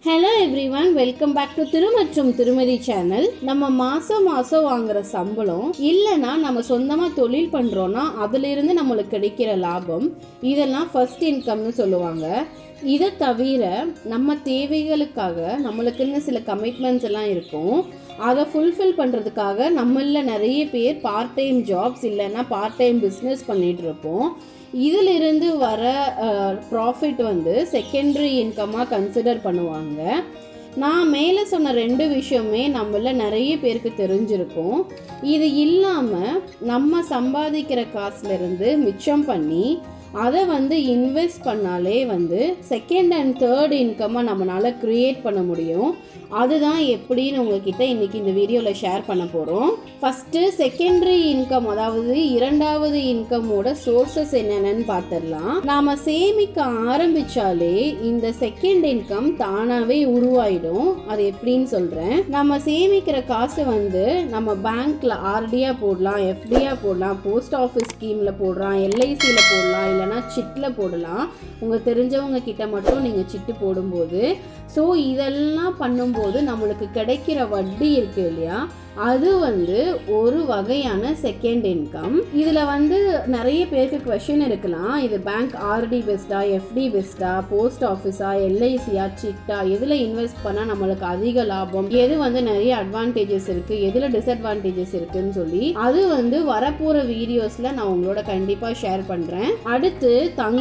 Hello everyone, welcome back to Tirumari channel. நம்ம மாசம் வாங்குற சம்பளம் இல்லனா நம்ம சொந்தமா தொழில் பண்றோம்னா அதில இருந்து நமக்கு கிடைக்கிற லாபம் இதெல்லாம் ஃபர்ஸ்ட் இன்கம்னு சொல்லுவாங்க. இத தவிர நம்ம தேவைகளுக்காக நமக்குன்னு சில கமிட்மெண்ட்ஸ் எல்லாம் இருக்கும். அதை ஃபுல்ஃபில் பண்றதுக்காக நம்மள நிறைய பேர் பார்ட் டைம் ஜாப்ஸ் இல்லனா பார்ட் டைம் பிசினஸ் பண்ணிட்டு இருப்போம். இதிலிருந்து வர ப்ராஃபிட் வந்து செகண்டரி இன்கமாக கன்சிடர் பண்ணுவாங்க. நான் மேலே சொன்ன ரெண்டு விஷயமே நம்மள நிறைய பேருக்கு தெரிஞ்சிருக்கும். இது இல்லாமல் நம்ம சம்பாதிக்கிற காசுலேருந்து மிச்சம் பண்ணி அதை வந்து இன்வெஸ்ட் பண்ணாலே வந்து செகண்ட் அண்ட் தேர்ட் இன்கம்மை நம்மளால் க்ரியேட் பண்ண முடியும். அதுதான் எப்படின்னு உங்ககிட்ட இன்றைக்கி இந்த வீடியோவில் ஷேர் பண்ண போகிறோம். ஃபஸ்ட்டு செகண்டரி இன்கம், அதாவது இரண்டாவது இன்கமோட சோர்சஸ் என்னென்னு பார்த்துடலாம். நாம் சேமிக்க ஆரம்பித்தாலே இந்த செகண்ட் இன்கம் தானாகவே உருவாயிடும். அது எப்படின்னு சொல்கிறேன். நம்ம சேமிக்கிற காசு வந்து நம்ம பேங்க்கில் ஆர்டியாக போடலாம், எஃப்டியாக போடலாம், போஸ்ட் ஆஃபீஸ் ஸ்கீமில் போடலாம், எல்ஐசியில் போடலாம், இல்லைனா சிட்டில் போடலாம். உங்கள் தெரிஞ்சவங்க கிட்ட மட்டும் நீங்கள் சிட்டு போடும்போது இதெல்லாம் பண்ணும்போது நம்மளுக்கு கிடைக்கிற வட்டி இருக்கு இல்லையா, அது வந்து ஒரு வகையான செகண்ட் இன்கம். இதில் வந்து நிறைய பேருக்கு கொஷின் இருக்கலாம், இது பேங்க் ஆர்டி பெஸ்ட்டா, எஃப்டி பெஸ்ட்டா, போஸ்ட் ஆஃபீஸா, எல்ஐசியா, சிட்டா, எதில் இன்வெஸ்ட் பண்ணால் நம்மளுக்கு அதிக லாபம், எது வந்து நிறைய அட்வான்டேஜஸ் இருக்குது, எதில் டிஸ்அட்வான்டேஜஸ் இருக்குன்னு சொல்லி அது வந்து வரப்போகிற வீடியோஸில் நான் உங்களோட கண்டிப்பாக ஷேர் பண்ணுறேன். அடுத்து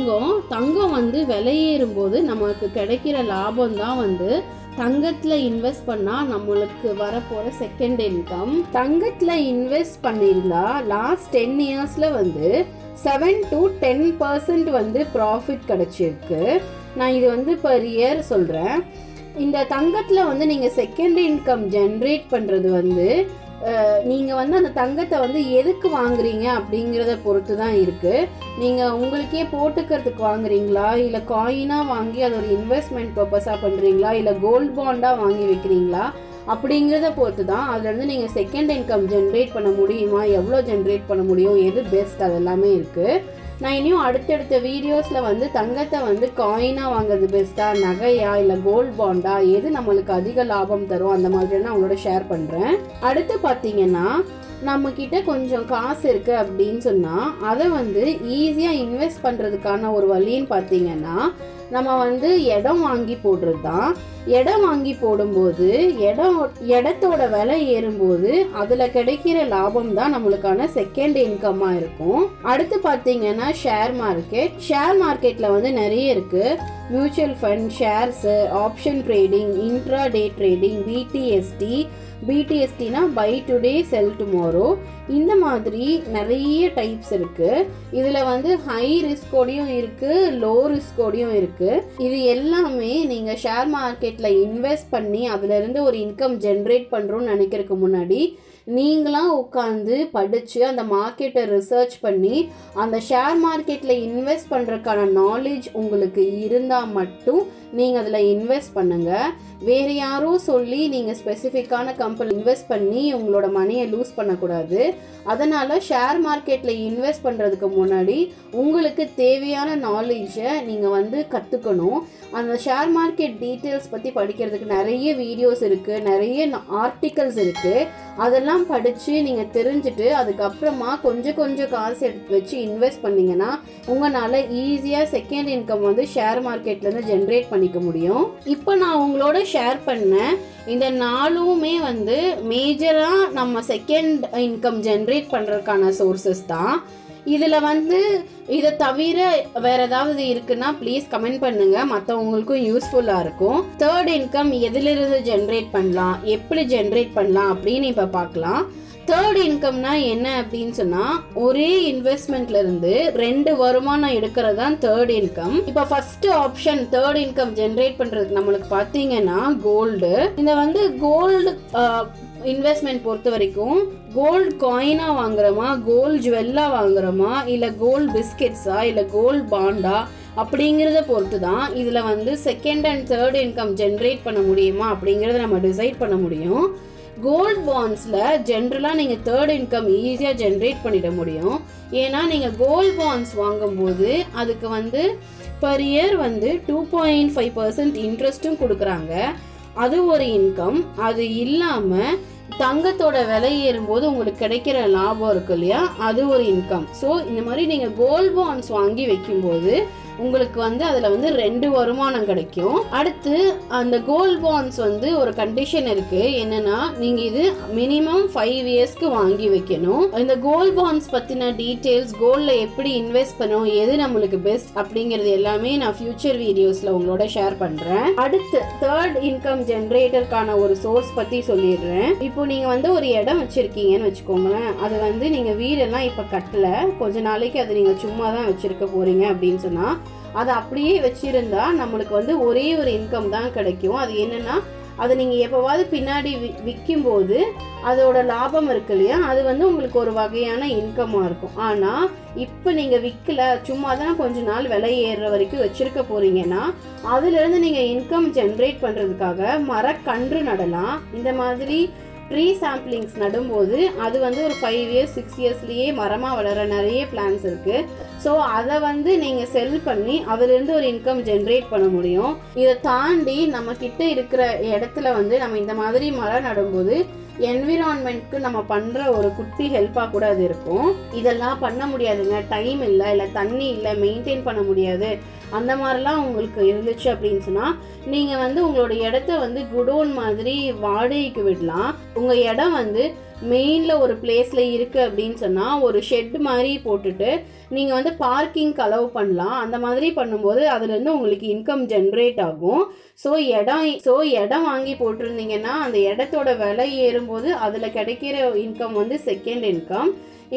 தங்கம் வந்து விலையேறும் போது நமக்கு கிடைக்கிற லாபம் தான் வந்து தங்கத்தில் இன்வெஸ்ட் பண்ணால் நம்மளுக்கு வரப்போகிற செகண்ட் இன்கம். தங்கத்தில் இன்வெஸ்ட் பண்ணியிருந்தா லாஸ்ட் 10 இயர்ஸில் வந்து 7 to 10% வந்து ப்ராஃபிட் கிடச்சிருக்கு. நான் இது வந்து பர் இயர் சொல்கிறேன். இந்த தங்கத்தில் வந்து நீங்கள் செகண்ட் இன்கம் ஜென்ரேட் பண்ணுறது வந்து நீங்கள் வந்து அந்த தங்கத்தை வந்து எதுக்கு வாங்குறீங்க அப்படிங்கிறத பொறுத்து தான் இருக்குது. நீங்கள் உங்களுக்கே போட்டுக்கிறதுக்கு வாங்குறீங்களா, இல்லை காயினாக வாங்கி அது ஒரு இன்வெஸ்ட்மெண்ட் பர்பஸாக பண்ணுறீங்களா, இல்லை கோல்ட் பாண்டாக வாங்கி வைக்கிறீங்களா அப்படிங்கிறத பொறுத்து தான் அதுலேருந்து நீங்கள் செகண்ட் இன்கம் ஜென்ரேட் பண்ண முடியுமா, எவ்வளோ ஜென்ரேட் பண்ண முடியும், எது பெஸ்ட், அது எல்லாமே இருக்குது. நான் இனியும் அடுத்தடுத்த வீடியோஸில் வந்து தங்கத்தை வந்து காயினாக வாங்குறது பெஸ்ட்டா, நகையா, இல்லை கோல்ட் பாண்டா, எது நம்மளுக்கு அதிக லாபம் தரும் அந்த மாதிரி நான் உங்களோட ஷேர் பண்ணுறேன். அடுத்து பார்த்தீங்கன்னா நம்மக்கிட்ட கொஞ்சம் காசு இருக்குது அப்படின்னு சொன்னால் அதை வந்து ஈஸியாக இன்வெஸ்ட் பண்ணுறதுக்கான ஒரு வழின்னு பார்த்தீங்கன்னா நம்ம வந்து இடம் வாங்கி போடுறது தான். இடம் வாங்கி போடும்போது இடத்தோட விலை ஏறும்போது அதில் கிடைக்கிற லாபம் தான் நம்மளுக்கான செகண்ட் இன்கம்மாக இருக்கும். அடுத்து பார்த்தீங்கன்னா ஷேர் மார்க்கெட்டில் வந்து நிறைய இருக்குது. Mutual fund, shares, option trading, intraday trading, பிடிஎஸ்டினா பை டுடே செல் டுமாரோ, இந்த மாதிரி நிறைய டைப்ஸ் இருக்குது. இதில் வந்து ஹை ரிஸ்கோடையும் இருக்குது, லோ ரிஸ்கோடையும் இருக்குது. இது எல்லாமே நீங்கள் ஷேர் மார்க்கெட்டில் இன்வெஸ்ட் பண்ணி அதிலிருந்து ஒரு இன்கம் ஜென்ரேட் பண்ணுறோன்னு நினைக்கிறதுக்கு முன்னாடி நீங்களாம் உட்காந்து படித்து அந்த மார்க்கெட்டை ரிசர்ச் பண்ணி அந்த ஷேர் மார்க்கெட்டில் இன்வெஸ்ட் பண்ணுறதுக்கான நாலேஜ் உங்களுக்கு இருந்தால் மட்டும் நீங்கள் அதில் இன்வெஸ்ட் பண்ணுங்கள். வேறு யாரோ சொல்லி நீங்கள் ஸ்பெசிஃபிக்கான கம்பெனி இன்வெஸ்ட் பண்ணி உங்களோட மணியை லூஸ் பண்ணக்கூடாது. அதனால் ஷேர் மார்க்கெட்டில் இன்வெஸ்ட் பண்ணுறதுக்கு முன்னாடி உங்களுக்கு தேவையான நாலேஜை நீங்கள் வந்து கற்றுக்கணும். அந்த ஷேர் மார்க்கெட் டீட்டெயில்ஸ் பற்றி படிக்கிறதுக்கு நிறைய வீடியோஸ் இருக்குது, நிறைய ஆர்டிகல்ஸ் இருக்குது. அதெல்லாம் படித்து நீங்கள் தெரிஞ்சுட்டு அதுக்கப்புறமா கொஞ்சம் காசு எடுத்து வச்சு இன்வெஸ்ட் பண்ணிங்கன்னா உங்களால் ஈஸியாக செகண்ட் இன்கம் வந்து ஷேர் மார்க்கெட்லேருந்து ஜென்ரேட் பண்ணிக்க முடியும். இப்போ நான் உங்களோட ஷேர் பண்ண இந்த நாலுமே வந்து மேஜராக நம்ம செகண்ட் இன்கம் ஜென்ரேட் பண்ணுறதுக்கான சோர்சஸ் தான். இதில் வந்து இதை தவிர வேறு ஏதாவது இருக்குன்னா ப்ளீஸ் கமெண்ட் பண்ணுங்கள், மற்றவங்களுக்கும் யூஸ்ஃபுல்லாக இருக்கும். தேர்ட் இன்கம் எதிலிருந்து ஜென்ரேட் பண்ணலாம், எப்படி ஜென்ரேட் பண்ணலாம் அப்படின்னு இப்போ பார்க்கலாம். தேர்ட் இன்கம்னா என்ன அப்படின்னு சொன்னால் ஒரே இன்வெஸ்ட்மெண்ட்லேருந்து 2 வருமானம் எடுக்கிறது தான் தேர்ட் இன்கம். இப்போ first option third income generate பண்ணுறதுக்கு நம்மளுக்கு பார்த்தீங்கன்னா கோல்டு. இந்த வந்து கோல்டு இன்வெஸ்ட்மெண்ட் பொறுத்த வரைக்கும் கோல்டு காயினாக வாங்குறோமா, கோல்டு ஜுவல்லாக வாங்குறோமா, இல்லை கோல்டு பிஸ்கெட்ஸா, இல்லை கோல்டு பாண்டா அப்படிங்கிறத பொறுத்து தான் இதில் வந்து second and third income generate பண்ண முடியுமா அப்படிங்கிறத நம்ம டிசைட் பண்ண முடியும். கோல்ட் பாண்ட்ஸில் ஜென்ரலாக நீங்கள் தேர்ட் இன்கம் ஈஸியாக ஜென்ரேட் பண்ணிட முடியும். ஏன்னா நீங்கள் கோல்ட் பாண்ட்ஸ் வாங்கும்போது அதுக்கு வந்து பர் இயர் வந்து 2.5% இன்ட்ரெஸ்ட்டும் கொடுக்குறாங்க. அது ஒரு இன்கம். அது இல்லாமல் தங்கத்தோட விலை ஏறும்போது உங்களுக்கு கிடைக்கிற லாபம் இருக்கு இல்லையா, அது ஒரு இன்கம். ஸோ இந்த மாதிரி நீங்கள் கோல்ட் பாண்ட்ஸ் வாங்கி வைக்கும்போது உங்களுக்கு வந்து அதில் வந்து 2 வருமானம் கிடைக்கும். அடுத்து அந்த கோல்ட் பாண்ட்ஸ் வந்து ஒரு கண்டிஷன் இருக்கு. என்னன்னா, நீங்கள் இது மினிமம் 5 இயர்ஸ்க்கு வாங்கி வைக்கணும். இந்த கோல்ட் பாண்ட்ஸ் பற்றின டீட்டெயில்ஸ், கோல்டில் எப்படி இன்வெஸ்ட் பண்ணணும், எது நம்மளுக்கு பெஸ்ட் அப்படிங்கிறது எல்லாமே நான் ஃபியூச்சர் வீடியோஸில் உங்களோட ஷேர் பண்ணுறேன். அடுத்து தேர்ட் இன்கம் ஜென்ரேட்டருக்கான ஒரு சோர்ஸ் பற்றி சொல்லிடுறேன். இப்போ நீங்கள் வந்து ஒரு இடம் வச்சுருக்கீங்கன்னு வச்சுக்கோங்களேன். அது வந்து நீங்கள் வீடெல்லாம் இப்போ கட்டலை, கொஞ்ச நாளைக்கு அது நீங்கள் சும்மா தான் வச்சுருக்க போகிறீங்க அப்படின்னு சொன்னால் அதை அப்படியே வச்சிருந்தா நம்மளுக்கு வந்து ஒரே ஒரு இன்கம் தான் கிடைக்கும். அது என்னன்னா, அதை நீங்கள் எப்போவாவது பின்னாடி விற்கும்போது அதோட லாபம் இருக்கு இல்லையா, அது வந்து உங்களுக்கு ஒரு வகையான இன்கமாக இருக்கும். ஆனால் இப்போ நீங்கள் விற்கல, சும்மா தான் கொஞ்ச நாள் விலை ஏறுற வரைக்கும் வச்சிருக்க போறீங்கன்னா அதுலேருந்து நீங்கள் இன்கம் ஜென்ரேட் பண்ணுறதுக்காக மரக்கன்று நடலாம். இந்த மாதிரி ட்ரீ சாம்பிளிங்ஸ் நடும்போது அது வந்து ஒரு 5 இயர்ஸ் 6 இயர்ஸ்லேயே மரமாக வளர நிறைய பிளான்ஸ் இருக்குது. ஸோ அதை வந்து நீங்கள் செல் பண்ணி அதிலிருந்து ஒரு இன்கம் ஜென்ரேட் பண்ண முடியும். இதை தாண்டி நம்ம கிட்ட இருக்கிற இடத்துல வந்து நம்ம இந்த மாதிரி மரம் நடும்போது என்விரான்மெண்ட்க்கு நம்ம பண்ணுற ஒரு குட்டி ஹெல்ப்பாக கூட அது இருக்கும். இதெல்லாம் பண்ண முடியாதுங்க, டைம் இல்லை தண்ணி இல்லை, மெயின்டைன் பண்ண முடியாது, அந்த மாதிரிலாம் உங்களுக்கு இருந்துச்சு அப்படின்னு சொன்னால் நீங்கள் வந்து உங்களோட இடத்த வந்து குடோன் மாதிரி வாடகைக்கு விடலாம். உங்கள் இடம் வந்து மெயினில் ஒரு பிளேஸில் இருக்குது அப்படின்னு சொன்னால் ஒரு ஷெட் மாதிரி போட்டுட்டு நீங்கள் வந்து பார்க்கிங்க்கு அலோவ் பண்ணலாம். அந்த மாதிரி பண்ணும்போது அதுலேருந்து உங்களுக்கு இன்கம் ஜென்ரேட் ஆகும். ஸோ இடம் வாங்கி போட்டிருந்தீங்கன்னா அந்த இடத்தோட விலை ஏறும்போது அதில் கிடைக்கிற இன்கம் வந்து செகண்ட் இன்கம்.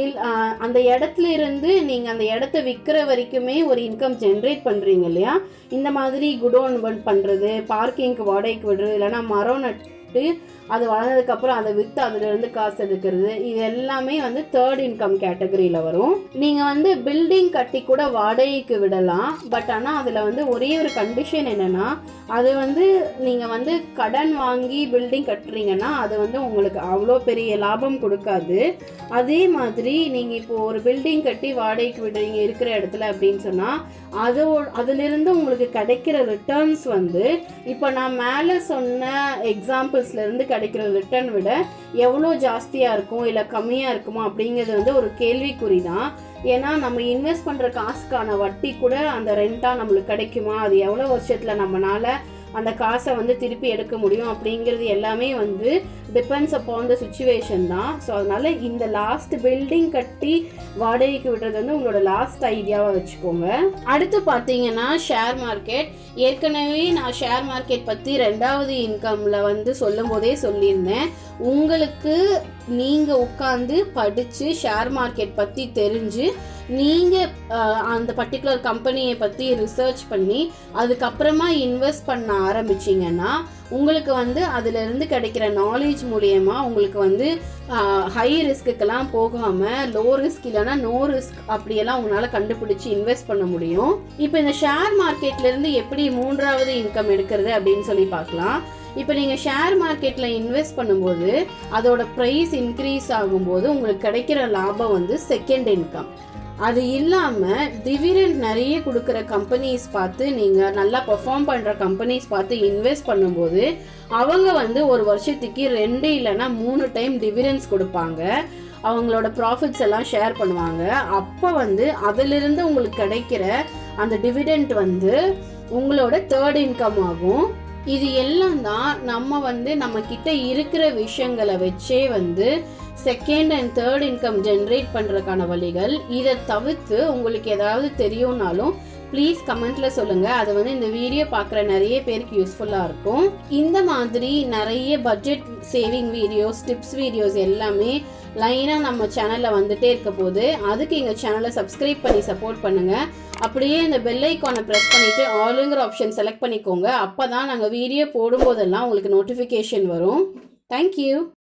அந்த இடத்துல இருந்து நீங்கள் அந்த இடத்த விற்கிற வரைக்குமே ஒரு இன்கம் ஜென்ரேட் பண்ணுறீங்க இல்லையா. இந்த மாதிரி குடோன் பண்ணுறது, பார்க்கிங்க்கு வாடகைக்கு விடுறது, இல்லைனா மரம் நட்டு அது வளர்ந்ததுக்கப்புறம் அதை விற்று அதிலிருந்து காசு எடுக்கிறது, இது எல்லாமே வந்து தேர்ட் இன்கம் கேட்டகரியில் வரும். நீங்கள் வந்து பில்டிங் கட்டி கூட வாடகைக்கு விடலாம். பட் ஆனால் அதில் வந்து ஒரே ஒரு கண்டிஷன் என்னென்னா, அது வந்து நீங்கள் வந்து கடன் வாங்கி பில்டிங் கட்டுறீங்கன்னா அது வந்து உங்களுக்கு அவ்வளோ பெரிய லாபம் கொடுக்காது. அதே மாதிரி நீங்கள் இப்போது ஒரு பில்டிங் கட்டி வாடகைக்கு விடுறீங்க இருக்கிற இடத்துல அப்படின்னு சொன்னால் அதிலிருந்து உங்களுக்கு கிடைக்கிற ரிட்டர்ன்ஸ் வந்து இப்போ நான் மேலே சொன்ன எக்ஸாம்பிள்ஸ்லேருந்து கிடைக்கிற ரிட்டர்ன் விட எவ்வளோ ஜாஸ்தியாக இருக்கும் இல்லை கம்மியாக இருக்குமா அப்படிங்கிறது வந்து ஒரு கேள்விக்குறி தான். ஏன்னா நம்ம இன்வெஸ்ட் பண்ணுற காசுக்கான வட்டி கூட அந்த ரெண்டாக நம்மளுக்கு கிடைக்குமா, அது எவ்வளோ வருஷத்தில் நம்மளால் அந்த காசை வந்து திருப்பி எடுக்க முடியும் அப்படிங்கிறது எல்லாமே வந்து டிபெண்ட்ஸ் அப்பான் த சிச்சுவேஷன் தான். ஸோ அதனால் இந்த லாஸ்ட் பில்டிங் கட்டி வாடகைக்கு விடுறது வந்து உங்களோட லாஸ்ட் ஐடியாவாக வச்சுக்கோங்க. அடுத்து பார்த்தீங்கன்னா ஷேர் மார்க்கெட். ஏற்கனவே நான் ஷேர் மார்க்கெட் பற்றி 2வது இன்கமில் வந்து சொல்லும் போதே சொல்லியிருந்தேன். உங்களுக்கு நீங்கள் உட்காந்து படித்து ஷேர் மார்க்கெட் பற்றி தெரிஞ்சு நீங்கள் அந்த பர்டிகுலர் கம்பெனியை பற்றி ரிசர்ச் பண்ணி அதுக்கப்புறமா இன்வெஸ்ட் பண்ண ஆரம்பிச்சிங்கன்னா உங்களுக்கு வந்து அதிலிருந்து கிடைக்கிற நாலேஜ் மூலயமா உங்களுக்கு வந்து ஹை ரிஸ்க்குக்கெல்லாம் போகாமல் லோ ரிஸ்க் இல்லைனா நோ ரிஸ்க் அப்படியெல்லாம் உங்களால் கண்டுபிடிச்சி இன்வெஸ்ட் பண்ண முடியும். இப்போ இந்த ஷேர் மார்க்கெட்லேருந்து எப்படி 3வது இன்கம் எடுக்கிறது அப்படின்னு சொல்லி பார்க்கலாம். இப்போ நீங்கள் ஷேர் மார்க்கெட்டில் இன்வெஸ்ட் பண்ணும்போது அதோட ப்ரைஸ் இன்க்ரீஸ் ஆகும்போது உங்களுக்கு கிடைக்கிற லாபம் வந்து செகண்ட் இன்கம். அது இல்லாமல் டிவிடெண்ட் நிறைய கொடுக்குற கம்பெனிஸ் பார்த்து நீங்கள் நல்லா பெர்ஃபார்ம் பண்ணுற கம்பெனிஸ் பார்த்து இன்வெஸ்ட் பண்ணும்போது அவங்க வந்து ஒரு வருஷத்துக்கு 2 இல்லைன்னா 3 டைம் டிவிடெண்ட்ஸ் கொடுப்பாங்க. அவங்களோட ப்ராஃபிட்ஸ் எல்லாம் ஷேர் பண்ணுவாங்க. அப்போ வந்து அதிலிருந்து உங்களுக்கு கிடைக்கிற அந்த டிவிடெண்ட் வந்து உங்களோட தேர்ட் இன்கம் ஆகும். இது எல்லாம் தான் நம்ம வந்து நம்ம கிட்ட இருக்கிற விஷயங்களை வச்சே வந்து second and third income generate பண்ணுறதுக்கான வழிகள். இதை தவிர்த்து உங்களுக்கு ஏதாவது தெரியும்னாலும் ப்ளீஸ் கமெண்ட்ல சொல்லுங்க. அது வந்து இந்த வீடியோ பார்க்குற நிறைய பேருக்கு யூஸ்ஃபுல்லாக இருக்கும். இந்த மாதிரி நிறைய budget saving videos, tips videos எல்லாமே லைனாக நம்ம சேனலில் வந்துட்டே இருக்க போது அதுக்கு எங்கள் சேனலை சப்ஸ்கிரைப் பண்ணி சப்போர்ட் பண்ணுங்கள். அப்படியே இந்த பெல் ஐக்கானை ப்ரெஸ் பண்ணிவிட்டு ஆளுங்கிற ஆப்ஷன் செலக்ட் பண்ணிக்கோங்க. அப்போ தான் நாங்கள் வீடியோ போடும்போதெல்லாம் உங்களுக்கு நோட்டிஃபிகேஷன் வரும். தேங்க்யூ.